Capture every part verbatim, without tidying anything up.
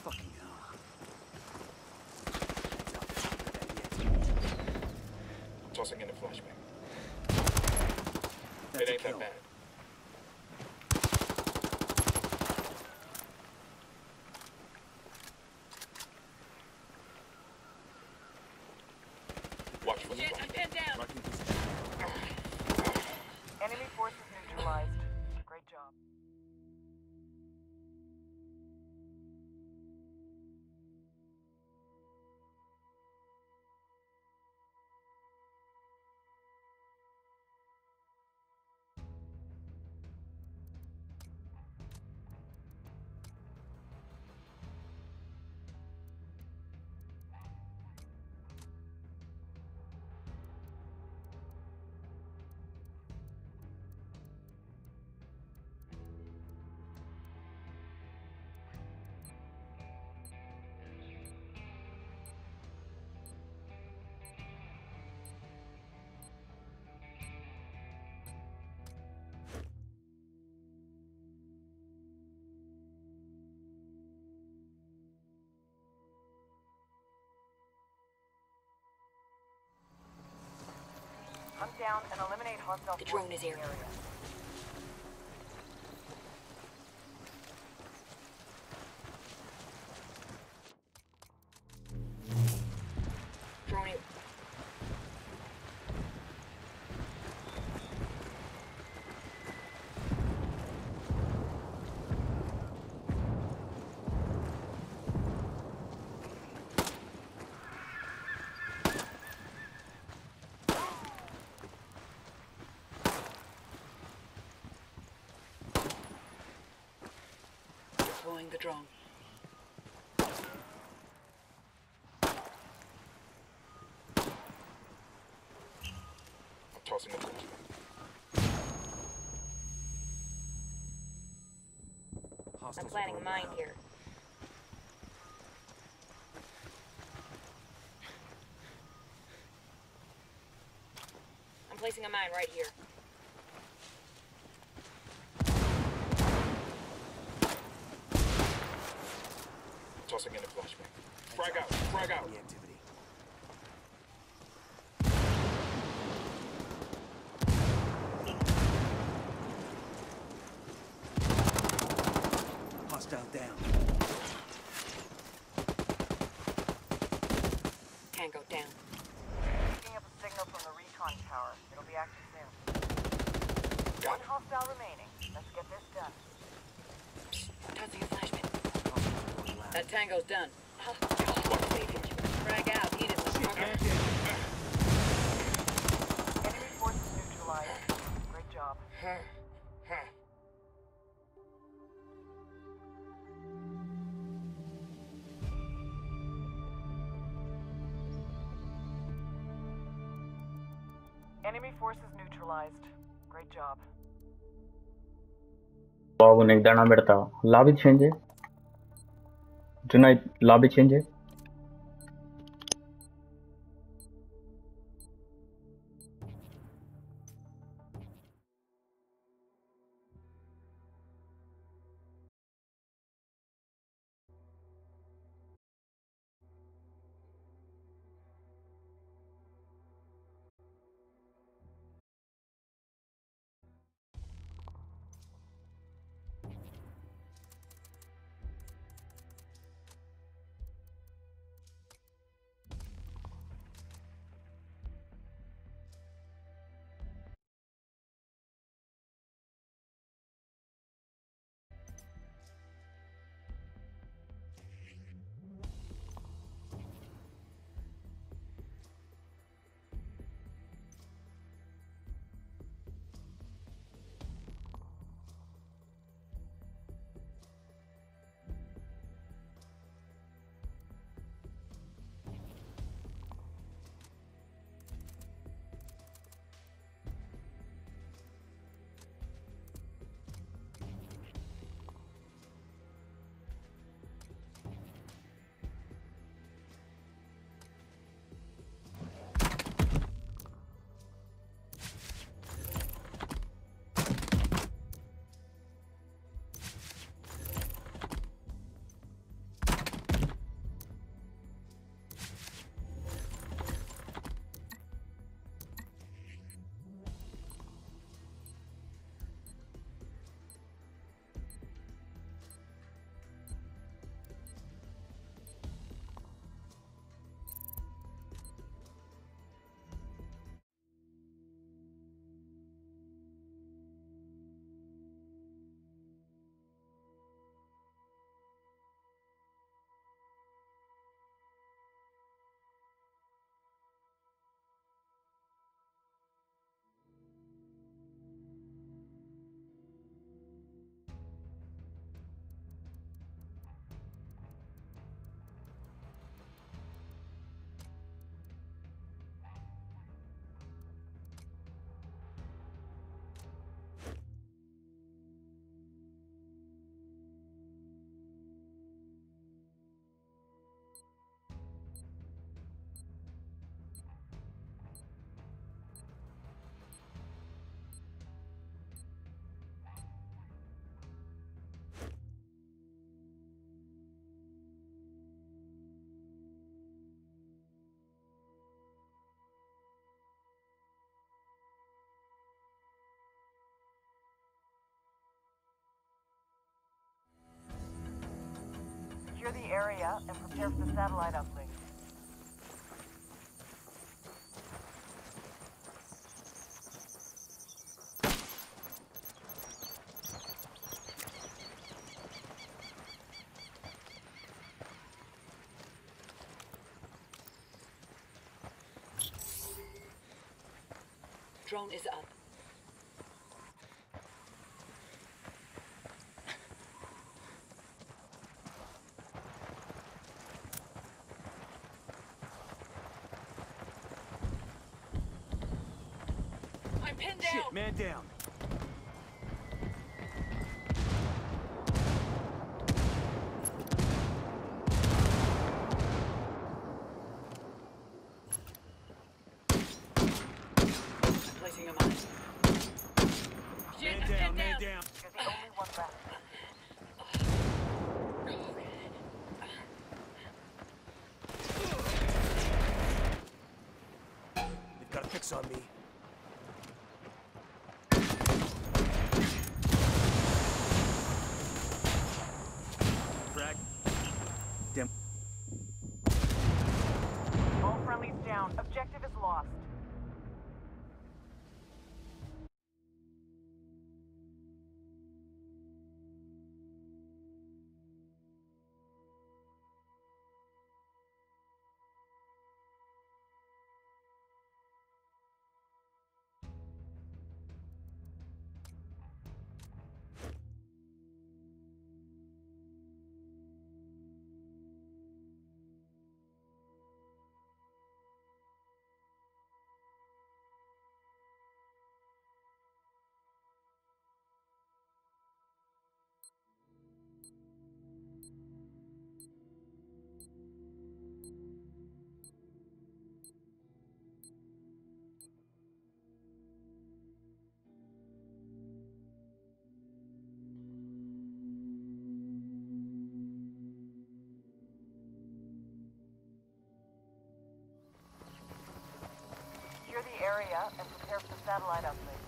Fucking hell. I'm tossing in a flashbang. That's It a ain't kill. that bad. Watch for the Shit, I'm pinned down. Marking position. Enemy forces neutralized. Great job. Hunt down and eliminate hostile The drone forces is in here. the area. Drone it. Deploying the drone. I'm tossing a flashbang. I'm Hostiles are planting a going mine down. here. I'm placing a mine right here. Tossing in a flashbang. Frag out, frag out. The activity. Hostile down. Tango down. Picking up a signal from the recon tower. It'll be active soon. Got One it. hostile remaining. Let's get this done. Tossing a flashbang. Hostiles are going loud. That tango's done. Oh, God, save him. Frag out. He didn't fucker. Enemy forces neutralized. Great job. Enemy forces neutralized. Great job. బాబు నీకు దండం పెడతా lobby change చేయి Junaid lobby change చేయి Secure the area and prepare for the satellite uplink. Drone is up. I'm pinned down. Shit, man down. Placing a mine. Shit, Man I'm down, pinned man down. down. You're the only one left. They've got a fix on me. Frag. Dem. All friendlies down. Objective is lost. Secure the area and prepare for the satellite uplink.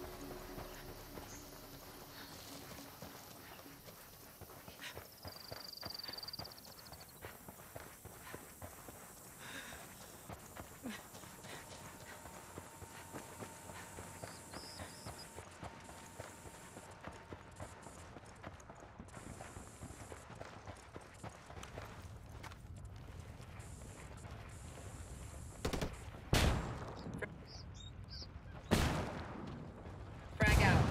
Frag out.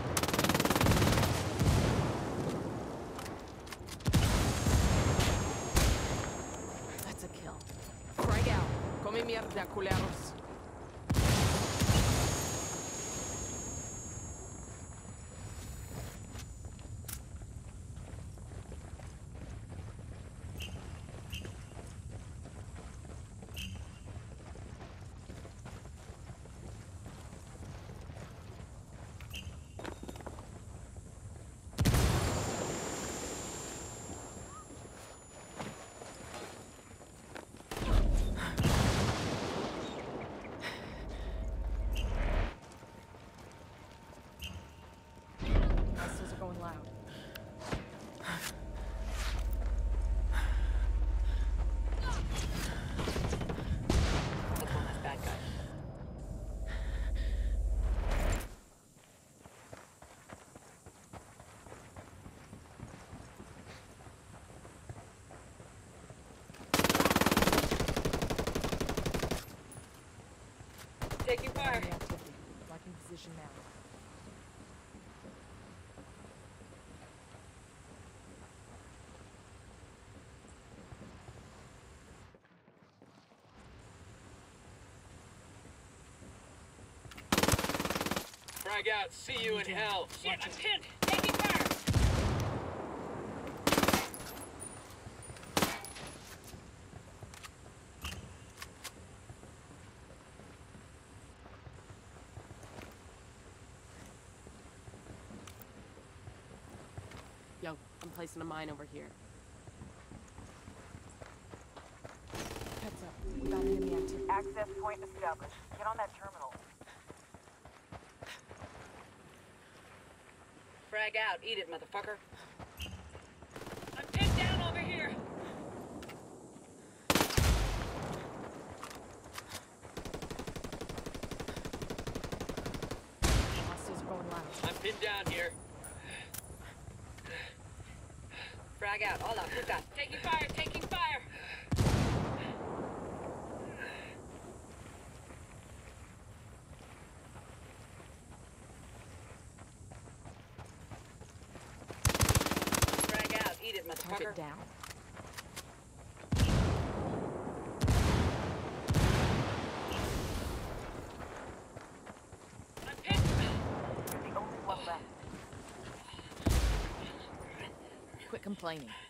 That's a kill. Frag out. Come mierda, culeros. Hostiles are going loud. That's one less bad guy. Taking fire. Enemy activity. Marking position now. Frag out. See you in hell. Shit, I'm pinned. Taking fire. Yo, I'm placing a mine over here. Heads up. We got enemy activity. Access point established. Get on that terminal. Frag out. Eat it, motherfucker. I'm pinned down over here. Frag out. Hold on. Who's got? Taking fire. Taking fire. Frag out. Eat it, motherfucker. Target down. I'm hit. You're the only one left. Quit complaining.